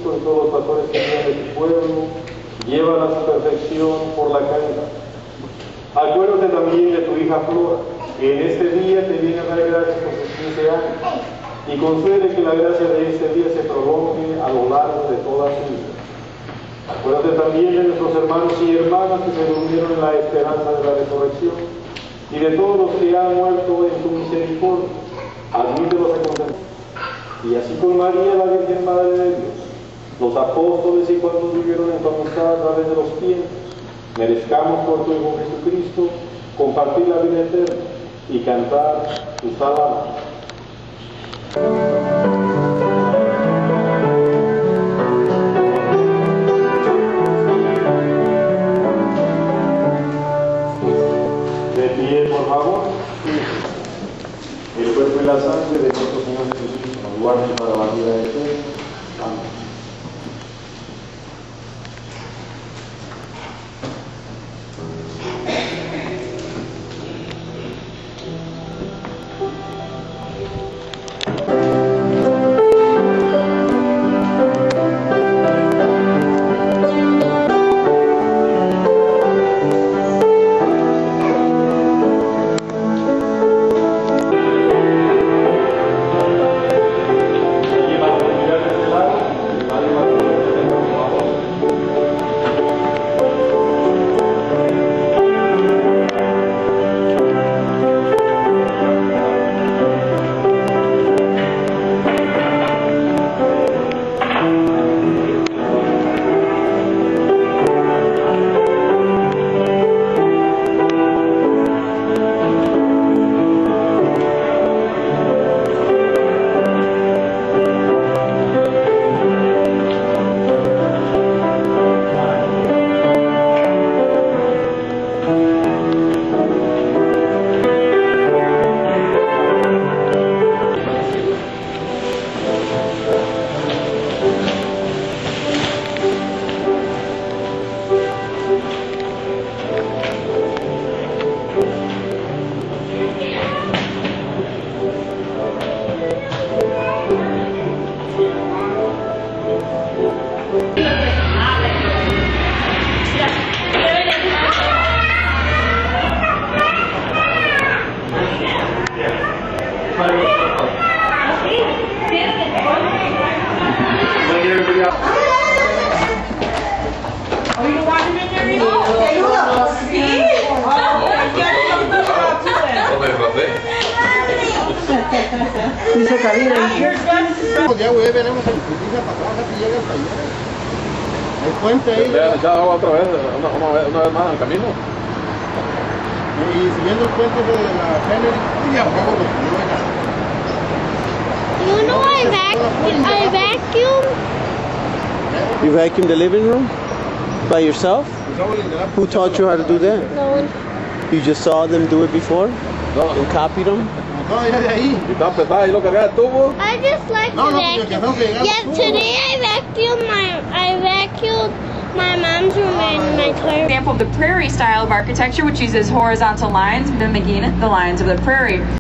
Cristo en todos los pastores que viven de tu pueblo, llévala a su perfección por la caridad. Acuérdate también de tu hija Flora, que en este día te viene a dar gracias por sus 15 años, y concede que la gracia de este día se prolongue a lo largo de toda su vida. Acuérdate también de nuestros hermanos y hermanas que se durmieron en la esperanza de la resurrección, y de todos los que han muerto en tu misericordia. Admítelos a contemplar. Y así con María, la Virgen Madre de Dios, los apóstoles y cuantos vivieron en tu amistad a través de los tiempos, merezcamos por tu Hijo Jesucristo compartir la vida eterna y cantar tus alabanzas. De pie, por favor. El cuerpo y la sangre de nuestro Señor Jesucristo nos guarden para la vida eterna. Amén. Dice Karina. Ya, güey, veremos el justicia para atrás que llega hasta allá. El puente ahí. Le han echado agua otra vez, una vez más en el camino. Y siguiendo el puente de la Kennedy, y a huevo lo You know I vacuum. You vacuumed the living room by yourself? Who taught you how to do that? No one. You just saw them do it before and copied them? No, ya de ahí. Y está pesada y lo cargaba el tubo. I just like to vacuum. Yeah, today I vacuumed my mom's room and my toilet. Example of the prairie style of architecture, which uses horizontal lines, mimicking the lines of the prairie.